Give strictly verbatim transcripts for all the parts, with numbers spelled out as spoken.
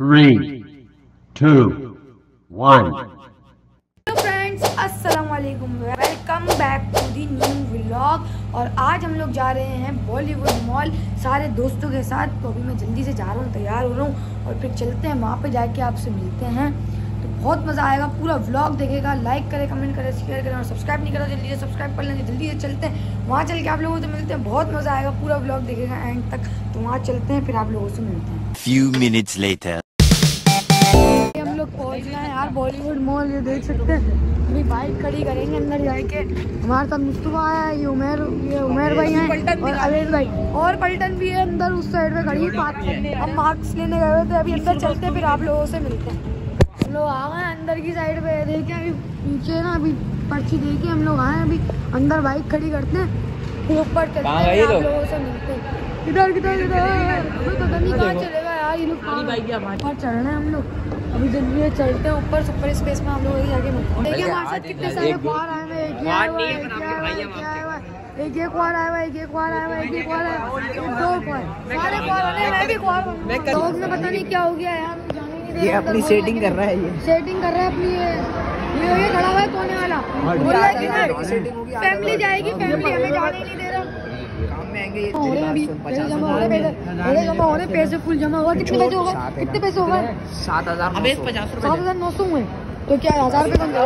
Three two one. Hello friends, अस्सलाम वालेकुम, welcome back to the new vlog. और आज हम लोग जा रहे हैं बॉलीवुड मॉल सारे दोस्तों के साथ। तो अभी मैं जल्दी से जा रहा हूँ, तैयार हो रहा हूँ और फिर चलते हैं वहाँ पे, जाके आपसे मिलते हैं। तो बहुत मज़ा आएगा, पूरा व्लॉग देखेगा, लाइक करें, कमेंट करें, शेयर करें और सब्सक्राइब नहीं करो जल्दी से सब्सक्राइब कर लेंगे। जल्दी से चलते हैं वहाँ, चल के आप लोगों से मिलते हैं। बहुत मज़ा आएगा, पूरा व्लॉग देखेगा एंड तक। तो वहाँ चलते हैं, फिर आप लोगों से मिलते हैं। Few minutes later. हम लोग पहुँच गए हैं यार बॉलीवुड मॉल। ये देख सकते हैं, अभी बाइक खड़ी करेंगे अंदर जाके। हमारे साथ मुस्तफा आया है, ये उमेर ये उमेर भाई हैं और अवेश भाई, और पलटन भी है अंदर उस साइड में खड़ी है। हम मार्क्स लेने गए हुए थे, अभी अंदर चलते हैं, फिर आप लोगों से मिलते हैं। हम लोग आ गए अंदर की साइड पे, देखे अभी पीछे ना, अभी पर्ची देके हम लोग आए। अभी अंदर बाइक खड़ी करते हैं, फिर ऊपर चलते हैं, आप लोगों से मिलते हैं। इधर किधर इधर पता नहीं कहाँ चलेगा यार, ये लोग ऊपर चढ़ रहे हैं हम लोग। अभी जल्दी से चलते हैं ऊपर, सुपर स्पेस में हम लोग जाके मिलते हैं। देखिए हमारे साथ कितने सारे ख्वार आए हुए हैं, एक ये ख्वार आया हुआ है, एक ये ख्वार आया हुआ है, एक ये ख्वार आया हुआ है, एक ये ख्वार आया हुआ है, दो ख्वार, सारे ख्वार आने, मैं भी ख्वार बनूंगा। डॉग में पता नहीं क्या हो गया यार, जाने नहीं दे रहा। ये अपनी सेटिंग कर रहा है, ये सेटिंग कर रहा है अपनी। ये ये खड़ा हुआ है कोने वाला, बोल रहा है कि फैमिली जाएगी, फैमिली हमें जाने नहीं दे रहा। हो रहे अभी पैसे जमा हो रहे, पैसे जमा हो रहे, पैसे फुल जमा हुआ। कितने पैसे होगा, कितने पैसे होगा? सात हजार अबे पचास रुपए, सात हजार नौ सौ हुए। तो क्या हजार रुपए कम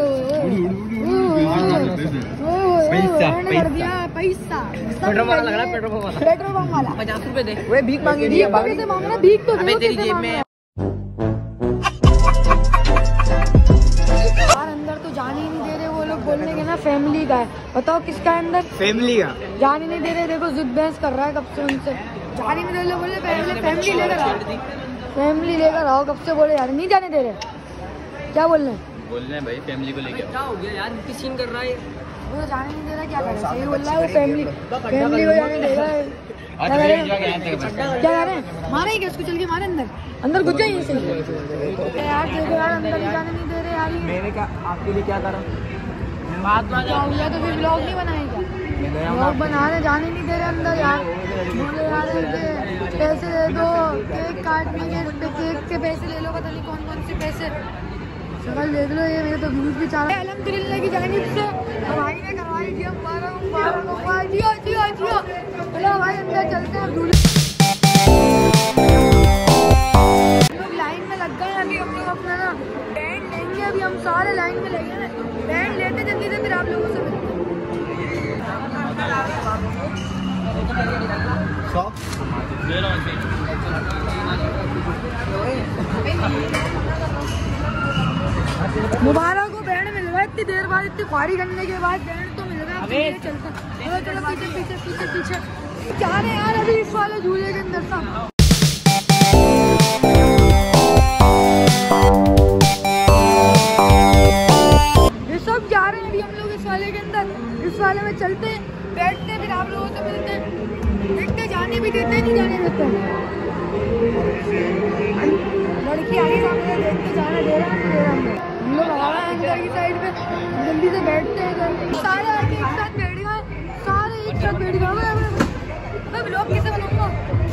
कर दिया? पैसा पेट्रोल वाला लग रहा है, पेट्रोल वाला, पेट्रोल पंप वाला पचास रुपए दे। वे भीख मांगी नहीं है, कैसे मांग रहा? भीख तो दे तेरी जेब में। जाने ही नहीं दे रहे वो लोग, बोलने के ना फैमिली का है। बताओ किसका है अंदर? फैमिली का। जाने नहीं दे रहे, देखो जिद बहस कर रहा है कब से उनसे। जाने नहीं दे रहे, बोले पहले फैमिली लेकर आओ, फैमिली लेकर आओ। कब से बोले यार, नहीं जाने दे रहे। क्या बोल रहे हैं? बोल रहे हैं भाई फैमिली को लेकर। क्या हो गया यार, किस सीन कर रहा है वो? जाने नहीं दे रहा, क्या कर रहा है? सही बोल रहा है वो, फैमिली फैमिली को जाने दे रहा है। क्या कर रहे हैं? मारे क्या उसको? चल के मारे अंदर, अंदर घुस जाइए यार। देखो यार, अंदर ही जाने नहीं दे रहे यार। मैंने क्या आपके लिए क्या करा? क्या हो गया? तो फिर व्लॉग नहीं बनाएगा? व्लॉग बना रहे, जाने नहीं दे रहे अंदर यार। बोले यार पैसे दे दो, केक काटने के, केक के पैसे ले लो, पता नहीं कौन कौन से पैसे। शक्ल देख लो, ये मेरे तो व्यूज भी चाह रहे हैं। अल्हम्दुलिल्लाह की जानिब से भाई ने करवाई थी, मुबारक मुबारक मुबारक, जियो जियो जियो। चलो भाई अंदर चलते हैं। हम लोग लाइन में लग गए, अभी हम लोग अपना ना बैंड लेंगे। अभी हम सारे लाइन में लगे हैं, बैंड लेते जल्दी से, फिर आप लोगों से मिलते हैं। मुबारक को बैंड मिल रहा है, इतनी देर बाद, इतनी ख्वारी करने के बाद बैंड तो मिल रहा है। चलता चलो चलो, पीछे पीछे पीछे पीछे जा रहे हैं यार अभी इस वाले झूले के अंदर सा। ये सब जा रहे हैं अभी हम लोग इस वाले के अंदर। इस वाले में चलते हैं, बैठते हैं, फिर आप लोगों से मिलते हैं। देखते जाने भी देते नहीं जाने देते। लड़की आगे सामने देखते, जाने दे रहा नहीं दे रहा। हम लोग आ रहे हैं अंदर की साइड पे, जल्दी से बैठते हैं। सारे एक साथ बैठ गए, सारे एक साथ बैठ गए। मैं ब्लॉग कैसे बनाऊंगा?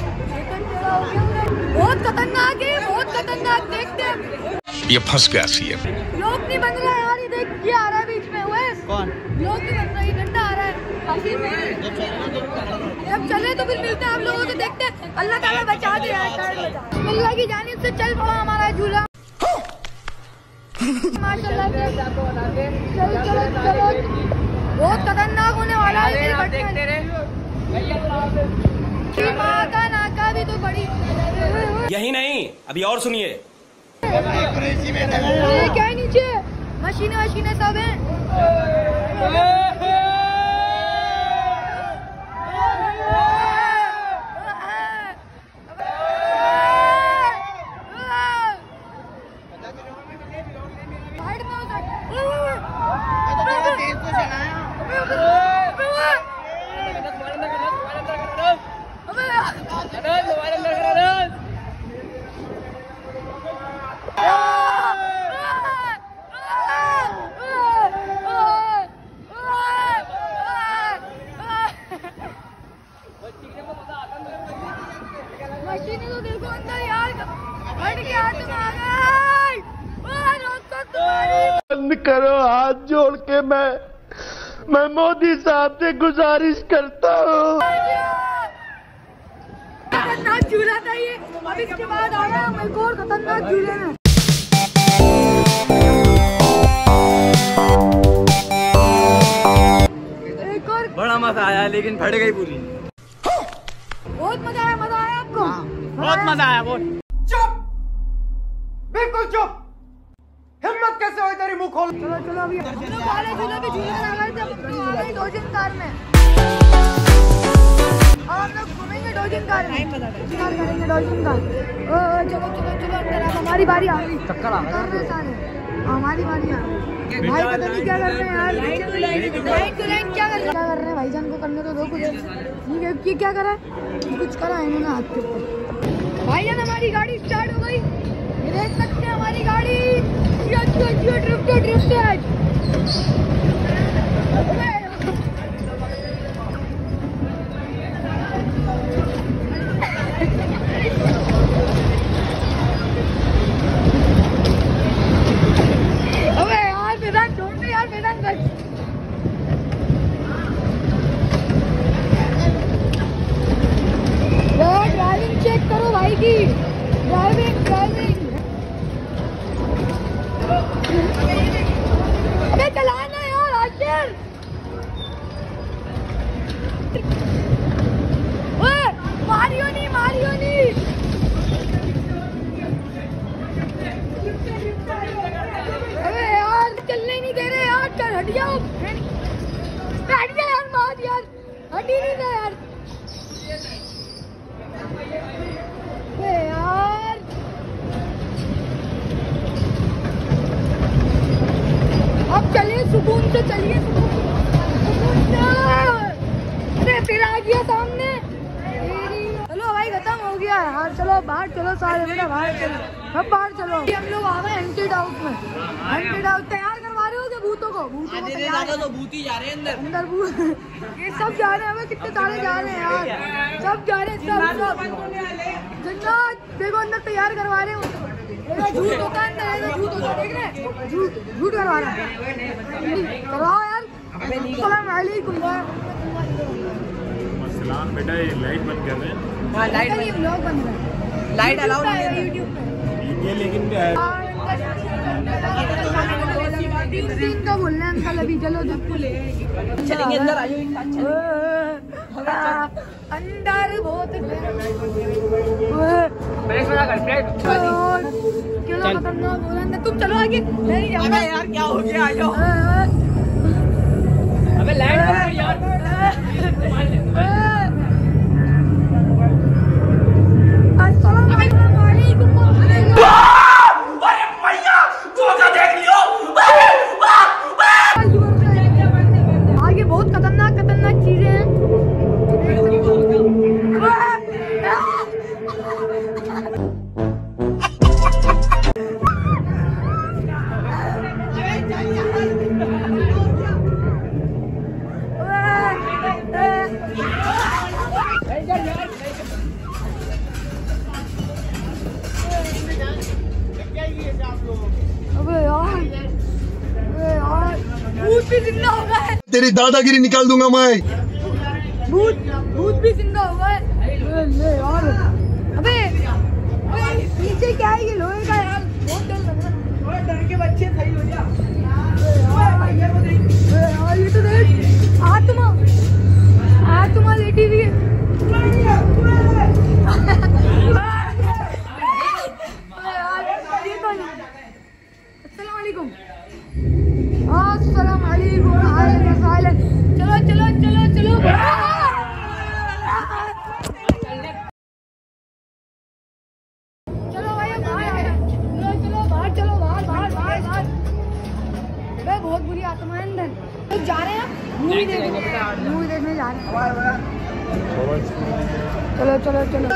बहुत खतरनाक है, बहुत खतरनाक। देखते हैं, ये फंस गया सी है। ब्लॉग नहीं बन रहा है यार, ये देख ये आ रहा है बीच में। हुए कौन? ब्लॉग नहीं बन रहा, ये घंटा आ रहा है। जब चले तो फिर मिलते हैं आप लोगों से, देखते हैं। अल्लाह ताला बचा दे यार, अल्लाह की जानिब से चल पड़ा हमारा झूला। माशाल्लाह से चल चलो चलो, बहुत खतरनाक होने वाला है। देखते रहे, नाका नाका भी तो बड़ी। यही नहीं, अभी और सुनिए। क्या है नीचे? मशीनें मशीनें सब हैं। बंद करो, हाथ जोड़ के मैं मैं मोदी साहब से गुजारिश करता हूँ। खतरनाक झूला था ये, अब इसके बाद आया हम एक और खतरनाक झूले में। एक और बड़ा मजा आया लेकिन फट गई पूरी। बहुत मजा आया, मजा आया आपको? बहुत मजा आया। बहुत चुप, बिल्कुल चुप। हिम्मत कैसे हुई तेरी मुंह खोल? चलो चलो अभी हम लोग वाले झूले पे झूले लगा रहे थे, अब हम लोग आ गए डोजिन कार में। अब हम लोग घूमेंगे डोजिन कार में, कार करेंगे डोजिन कार। ओ चलो चलो चलो अंदर, अब हमारी बारी आ गई। चक्कर आ गए सारे, हमारी बारी आ गई। भाई पता नहीं क्या कर रहे हैं यार, लाइन टू लाइन क्या कर रहे हैं? भाईजान को करने तो दो कुछ। ये क्या करा है? कुछ करा है इन्होंने हाथ के ऊपर। भाईजान हमारी गाड़ी स्टार्ट हो गई, देख सकते हैं हमारी गाड़ी ड्रिफ्ट ड्रिफ्ट है। अबे यार वेदांत छोड़ दे यार, वेदांत ड्राइविंग चेक करो भाई की, ड्राइविंग ड्राइविंग अबे चलाना यार आखिर। ओए मारियो नहीं, मारियो नहीं। अबे यार चलने नहीं दे रहे यार, चल हट जाओ, हट जा यार, मार यार, हट ही नहीं दे यार। अबे यार अब चलिए सुकून से, चलिए सुकून से। अरे फिर आ गया सामने। चलो भाई खत्म हो गया यार, चलो बाहर चलो सारे, बेटा बाहर चलो, अब बाहर चलो। हम लोग आ गए एंटेड हाउस में। एंटेड हाउस तैयार करवा रहे हो क्या भूतों को? भूतों को तैयार, तो भूत ही जा रहे हैं अंदर अंदर भूत ये सब जा रहे हैं। हमें कितने सारे जा रहे हैं यार, सब जा रहे हैं, सब सब जन्नत देखो अंदर तैयार करवा रहे हो। झूठ होता है अंदर, झूठ होता है, देख रहे हैं झूठ झूठ करवा रहे हैं। करवाओ यार। अस्सलाम वालेकुम। सलाम बेटा, ये लाइट बंद कर रहे हैं। हाँ लाइट ये व्लॉग बन रहा है, लाइट अलाउ नहीं है यूट्यूब पे। ये लेकिन तीन तीन का बोलना है अंकल अभी। चलो चलेंगे अंदर, आइए अंदर बहुत क्यों खतरनाक बोला अंदर। तुम चलो आगे, मैं नहीं जाऊंगा यार। क्या हो गया? आ जाओ। अबे लाइट बंद यार। अस्सलाम वालेकुम। अरे भैया धोखा देख लियो। आगे बहुत खतरनाक खतरनाक चीजें हैं। अबे यार, अबे यार भूत भी जिंदा हो गए। तेरी दादागिरी निकाल दूंगा मैं। भूत भूत भी जिंदा हो गए। ले यार, अबे अबे नीचे क्या है ये लोहे का यार, बहुत डर लग रहा है। डर के बच्चे सही हो जा। यार ये तो देख, आत्मा आत्मा लेटी हुई है। अस्सलाम वालेकुम। अस्सलाम वालेकुम। चलो चलो चलो चलो। चलो भाई बाहर, चलो चलो बाहर, चलो बाहर बाहर बाहर बाहर। भाई बहुत बुरी आत्मा है अंदर। तो जा रहे हैं मूवी देखने, मूवी देखने जा रहे हैं। चलो चलो चलो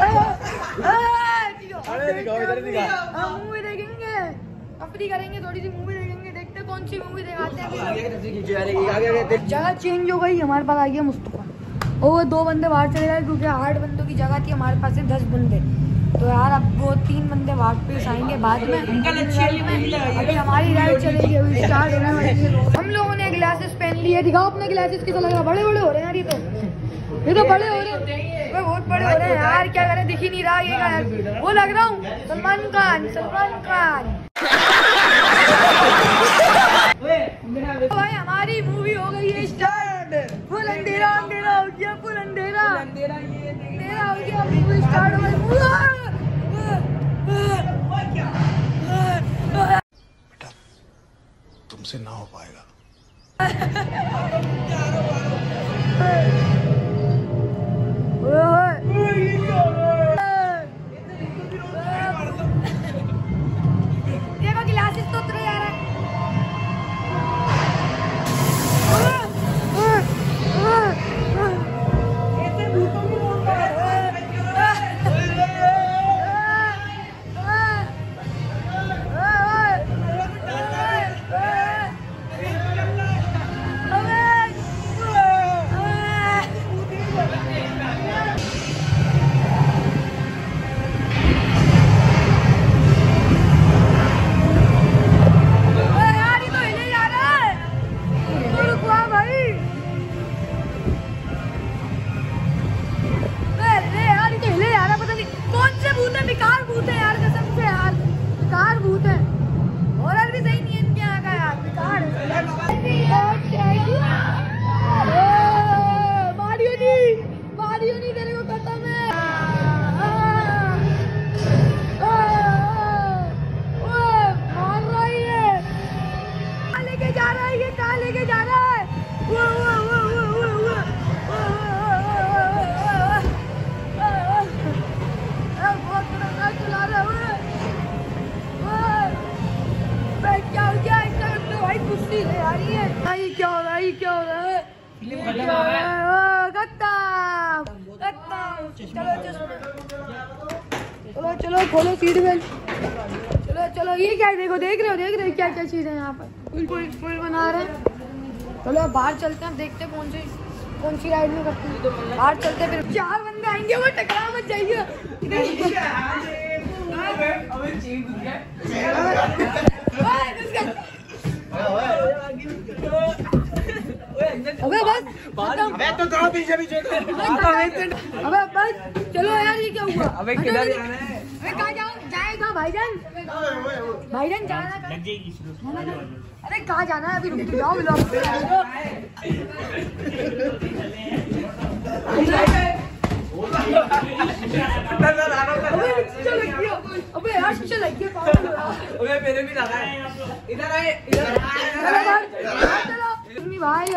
मूवी देखेंगे, अपनी करेंगे, थोड़ी सी मूवी देखेंगे, देखते कौन सी मूवी दिखाते हैं। जगह चेंज हो गई, हमारे पास आ गया मुस्तफा और वो दो बंदे बाहर चले गए क्योंकि आठ बंदों की जगह थी, हमारे पास है दस बंदे। तो यार अब वो तीन बंदे वापस आएंगे बाद में। अभी हमारी राइड चलेगी, अभी स्टार्ट होने वाली है। हम लोगों ने ग्लासेस पहन लिए, दिखाओ अपने ग्लासेस कैसा लग रहा है। बड़े बड़े हो रहे हैं यार, ये तो ये तो बड़े हो रहे हैं, बहुत बड़े हो रहे हैं यार। क्या करें, दिख ही नहीं रहा ये यार। वो लग रहा हूँ सलमान खान, सलमान खान। भाई हमारी मूवी हो गई है स्टार्ट। फुल अंधेरा अंधेरा हो गया, फुल अंधेरा अंधेरा हो गया। मूवी स्टार्ट हो गई। तुमसे ना हो पाएगा। देखो गिलासेस तो उतरे जा रहा है। क्या हो रहा है, क्या हो रहा है? चलो चलो खोलो सीट बेल्ट। चलो चलो ये क्या है, देखो देख रहे हो देख रहे हो क्या क्या चीज है यहाँ पर। फुल फुल बना रहे हैं। चलो बाहर चलते हैं, देखते हैं कौन सी कौन सी राइड में करते हैं। बाहर चलते हैं, फिर चार बंदे आएंगे, वो टकरा मत जाइए। अबे बस अबे तो थोड़ा पीछे पीछे अबे बस चलो यार, ये क्या हुआ? अबे किधर जाना है? अबे कहाँ जाओ जाएगा भाईजान? भाईजान जाना है। अरे कहाँ जाना है? अभी रुक जाओ अबे यार चल अबे मेरे भी लगा है। इधर आए इधर भाई।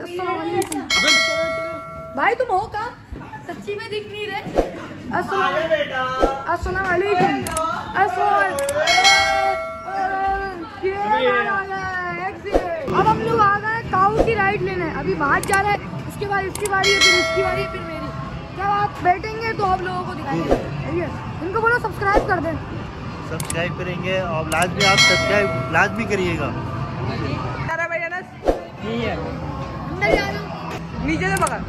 भाई तुम हो कहाँ? सच्ची में दिख नहीं रहे। अस्सलाम वालेकुम। अब हम लोग आ गए काऊ की राइड लेने। अभी बाहर जा रहे हैं, उसके बाद इसकी बारी है, फिर इसकी बारी है, फिर मेरी। जब आप बैठेंगे तो आप लोगों को दिखाएंगे। ठीक है, इनको बोलो सब्सक्राइब कर दें। सब्सक्राइब करेंगे और लाजमी आप सब्सक्राइब लाजमी करिएगा। नीचे से पकड़।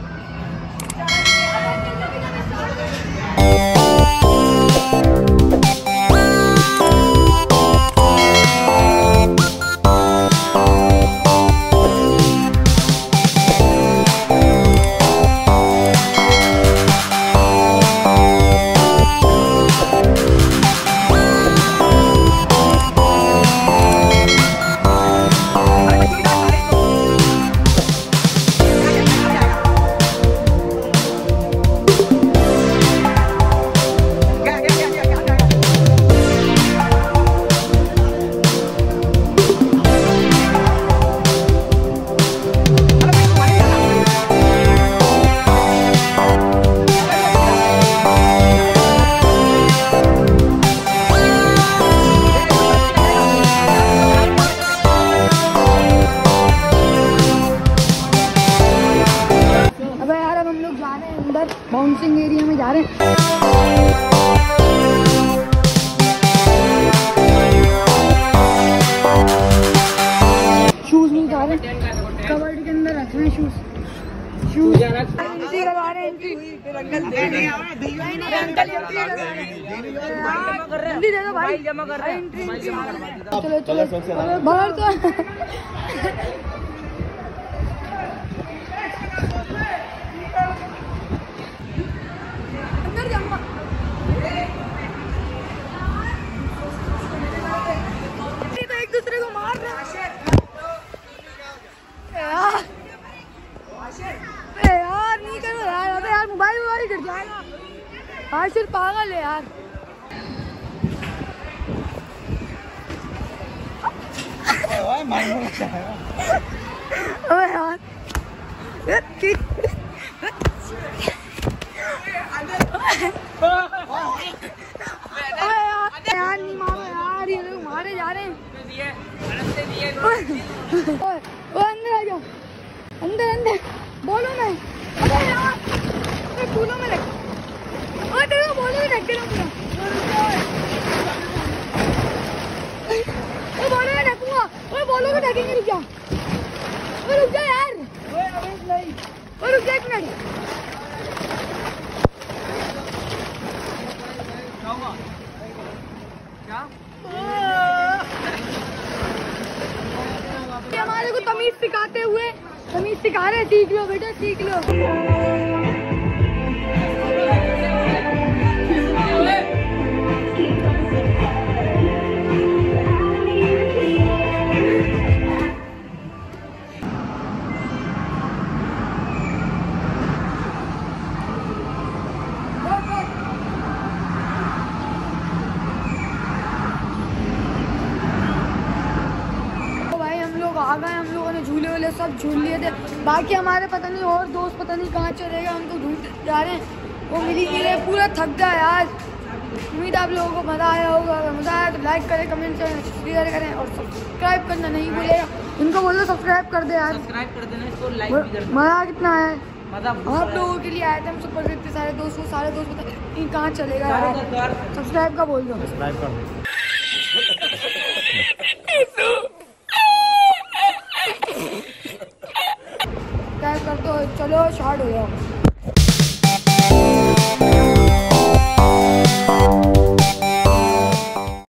अंकल दे नहीं अंकल जल्दी दे दो भाई जमा कर रहे हैं। चलो चलो बाहर तो अंदर जाऊंगा। तो एक दूसरे को मार रहे हैं यार। यार नहीं करो यार, अबे यार मोबाइल मोबाइल गिर जाएगा। हाँ सिर्फ पागल है यार। अबे यार यार नहीं मारो यार, ये लोग मारे जा रहे हैं। ओ अंदर आ जाओ, अंदर अंदर बोलो मैं। अबे यार मैं फूलों में लग ओए तेरे को बोलो में ढक के रखूंगा। ओए बोलो में ढकूंगा। ओए बोलो में ढकेंगे, रुक जा। ओए रुक जा यार। ओए अबे नहीं, ओए रुक जा एक मिनट। हमारे को तमीज सिखाते हुए तमीज सिखा रहे, सीख लो बेटा सीख लो। आ गए हम लोगों ने, झूले वूले सब झूल लिए थे। बाकी हमारे पता नहीं और दोस्त पता नहीं कहाँ चले गए, उनको ढूंढ जा रहे हैं। वो मिली नहीं रहे, पूरा थक गया यार। उम्मीद आप लोगों को मज़ा आया होगा। अगर मज़ा आया तो लाइक करें, कमेंट करें, शेयर करें और सब्सक्राइब करना नहीं भूलेगा। उनको बोलो सब्सक्राइब कर दे यार, सब्सक्राइब कर देना, इसको लाइक भी कर देना। मज़ा कितना आया है मज़ा आप लोगों के लिए आया था। हम सुपर इतने सारे दोस्त को सारे दोस्त पता कहाँ चलेगा यार। सब्सक्राइब का बोल दो, सब्सक्राइब कर दो। कर दो, चलो शॉर्ट हो जाओ।